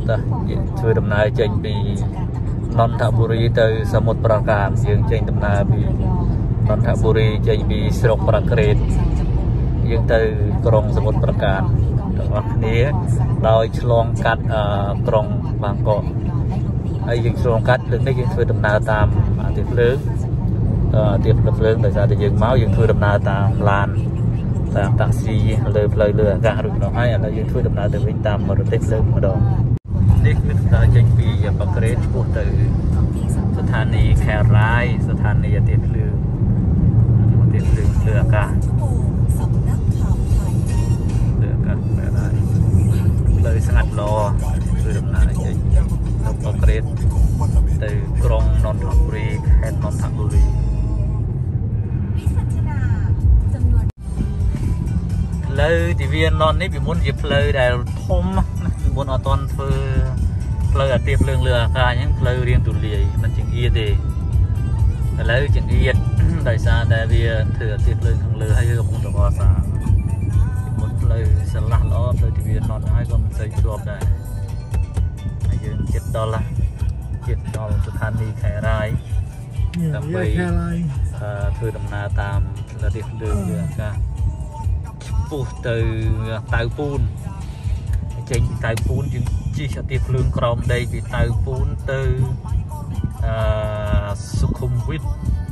ធ្វើដំណើរចេញពីនន្ទបុរីទៅសមុទ្រប្រាកានយើងចេញដំណើរពីនន្ទបុរីចេញពីស្រុកប្រាក្រេតយើងទៅក្រុងសមុទ្រប្រាកានទាំងអស់គ្នាដោយឆ្លងកាត់ក្រុងបាងកកហើយយើងឆ្លងកាត់លើកនេះយើងធ្វើដំណើរតាមអាទិភ្លើងដោយសារតែយើងមកយើងធ្វើដំណើរតាមឡានតាមតាក់ស៊ីលើផ្លូវលើអាកាសរួចមកហើយឥឡូវយើងធ្វើដំណើរទៅវិញតាមរទេះភ្លើងម្ដងនេះគឺដំណើរចេញពីបាក្រេតឆ្ពោះទៅស្ថានីយ៍ខេរាយស្ថានីយ៍អាទិភ្លើងលើអាកាសផ្លូវស្ងាត់ល្អធ្វើដំណើរចេញទៅបាក្រេតទៅក្រុងនន្ទបុរីខេត្តនន្ទបុរីផ្លូវទិវានននេះពីមុនជាផ្លូវដែលធំពីមុនអត់ទាន់ធ្វើផ្លូវអាទិភ្លើងលើអាកាសអញ្ចឹងផ្លូវរៀងទូលាយមិនចង្អៀតទេឥឡូវចង្អៀតដោយសារតែវាធ្វើអាទិភ្លើងខាងលើហើយកំពុងតែកសាងពីមុនផ្លូវស្រឡះល្អផ្លូវទិវាននហើយក៏មិនសូវជាប់ដែរហើយយើងជិតដល់ស្ថានីយ៍ខេរាយដើម្បីធ្វើដំណើរតាមអាទិភ្លើងលើអាកាសពោះទៅតៅពូនចេញពីតៅពូនយើងជិះអាទិភ្លើងក្រោមដីពីតៅពូនទៅសុខុមវិទ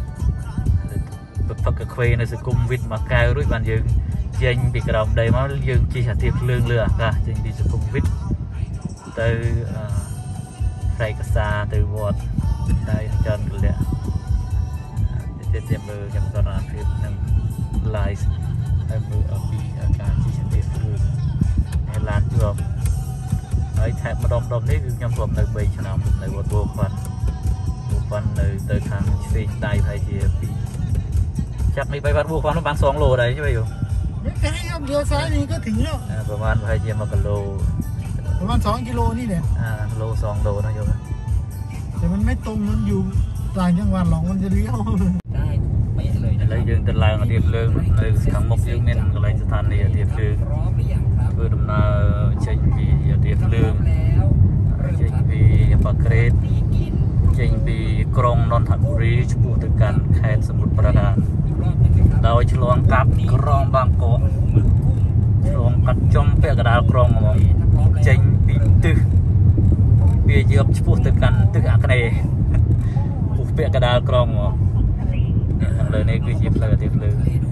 បកខ្វេនៅសុខុមវិទមកកែវរួចបានយើងចេញពីក្រោមដីមកយើងជិះអាទិភ្លើងលើអាកាសចេញពីសុខុមវិទទៅស្រែកសាទៅវត្តតែចន្ទលៈទៀតមើលខ្ញុំក៏រកភាពនឹង live ហើយមើលអំពីអាការជិះអាទិភ្លើងហើយឡានជាប់ហើយថែមម្ដងនេះគឺខ្ញុំធ្លាប់នៅ3ឆ្នាំនៅវត្តបូផាន់នៅទៅខាងឆ្វេងដៃប្រហែលជាจากนี้ไปวัดบัวขวัญประมาณ2 โลได้ใช่ไหมโยมไม่ไกลครับเลี้ยวซ้ายนี่ก็ถึงแล้วประมาณประมาณ1 โลประมาณ2 กิโลนี่แหละโล2 โลนะโยมแต่มันไม่ตรงมันอยู่ต่างจังหวัดหรอกมันจะเลี้ยวได้ไม่เลยแล้วយើងទៅឡើងអាទិភ្លើងនៅខាងមុខយើងមានកន្លែងស្ថានីយ៍អាទិភ្លើងធ្វើដំណើរចេញពីអាទិភ្លើងចេញពីបាក្រេតចេញពីក្រុងនន្ទបុរីឆ្ពោះទៅកាន់ខេត្តសមុទ្រប្រាកានដោយឆ្លងកាត់ក្រុងបាងកកឆ្លងកាត់ចំពាក់កណ្ដាលក្រុងហ្មងចេញពីទិសវាយកឆ្ពោះទៅកាន់ទិសអាគ្នេយ៍ពុះពាក់កណ្ដាលក្រុងហ្មងខាងលើនេះគឺជាផ្លូវអាទិភ្លើងខអ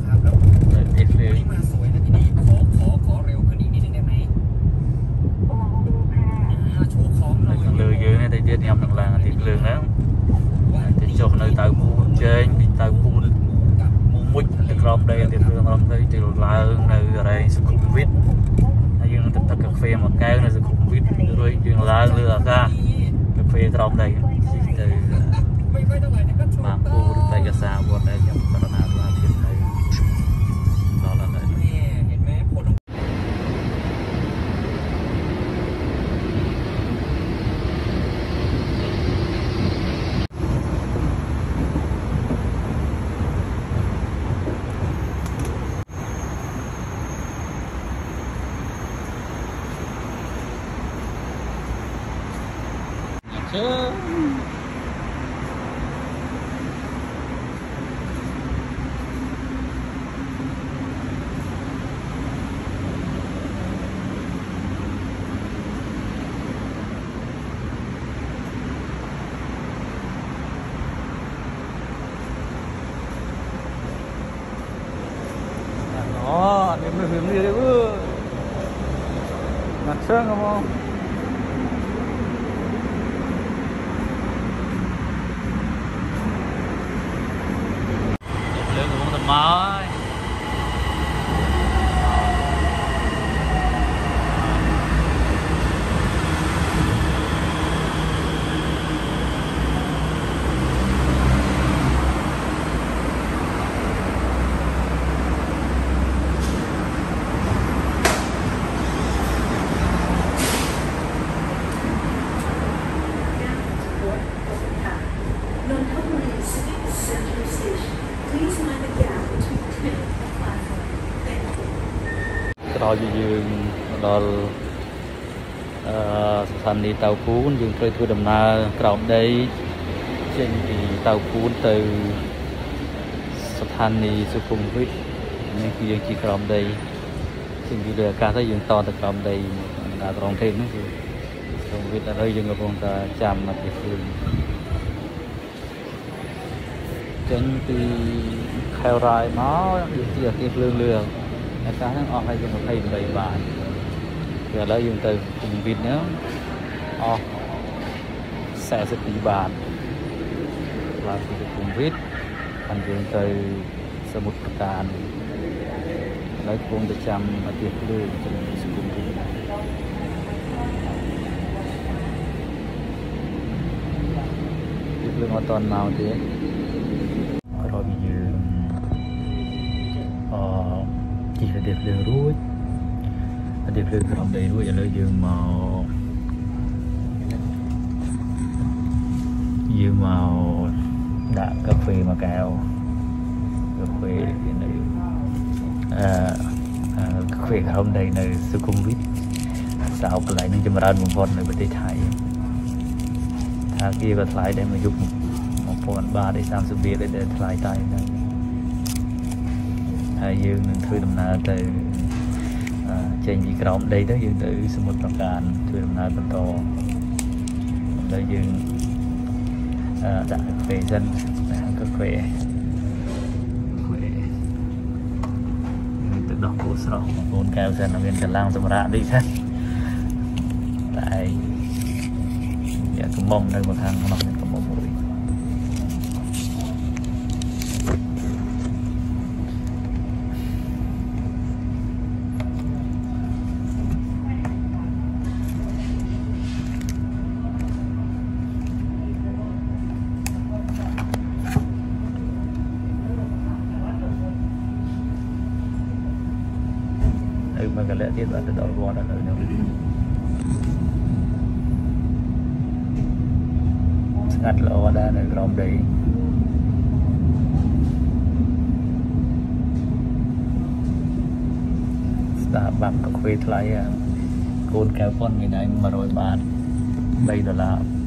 เร็วขึ้นอีกนิดนึงได้ไหมខាងលើយើងនេះតែទៀតខ្ញុំនឹងឡើងអាទិភ្លើងហ្នឹងទៅចុះនៅតៅពូនចេញពីតៅពូនមុជទៅក្រោមដីអាទិភ្លើងក្រោមដីទៅឡើងនៅរែងសុខុមវិទហើយយើងនឹងទៅទឹកកាហ្វេមួយកែវនៅសុខុមវិទរួចយើងឡើងលើអាកាសកាហ្វេក្រោមដីទៅបាងពូឬតែកាសាវត្តដែលខ្ញុំបរណាស្វាភាពនៅដល់ហើយเห็นไหมผลĐiểm được hướng gì đấy vừa mặt sơn không không điểm lượng của con máu rồi dươngដល់สถานีเตาปูนยังเคยทัวร์ดำนาเกล่าวได้เช่นที่เตาปูนtừสถานีสุขุมวิทนี่คือยังจีกล่าวได้ซึ่งอยู่เรือการถ้ายังต่อตะกล่าวได้ดาวตรงเทนนั่นคือสุขุมวิทอะไรยังกำลังจะจำมาที่คืนเช่นที่แคลไรม้าอยู่ที่ที่เรือเรืออาการทั้งออกให้ยังให้ใบบานเดี๋ยวแล้วยังtừสุขุมวิทเนี้ยออก40 บาทvàสุขุมวิทอันยังtừสมุทรปราการแล้วคงจะจำมาเทียบเรื่องจนสุขุมวิทเรื่องตอนเมาเตี้ยเราไปยืมchỉ là đẹp lương ruột đẹp lương không đầy ruột là dương màu đã cà phê mà cao cà phê không đầy nơi suขุมวิทsao cái lại nên cho mà ra một con nơi bên đây thái thà kia có thái để mà giúp một con 3 đến 30 bia để thái tay này dương thuê đầm na từ trên gì cọng đây đó dương từสมุทรปราการthuê đầm na bên to đây dương đã về dân các khỏe tự đọc cổ sổ bốn cao dân là viên cần lang tầm rạ đi hết tại giờ cũng mong nơi một thằng nó có một mũi mà cái lẽ thiết là từ đầu qua đã tới đâu ngắt lỗ đã được rộng đi đã bạc cà phê lại côn kéo con người này mà rồi bán $3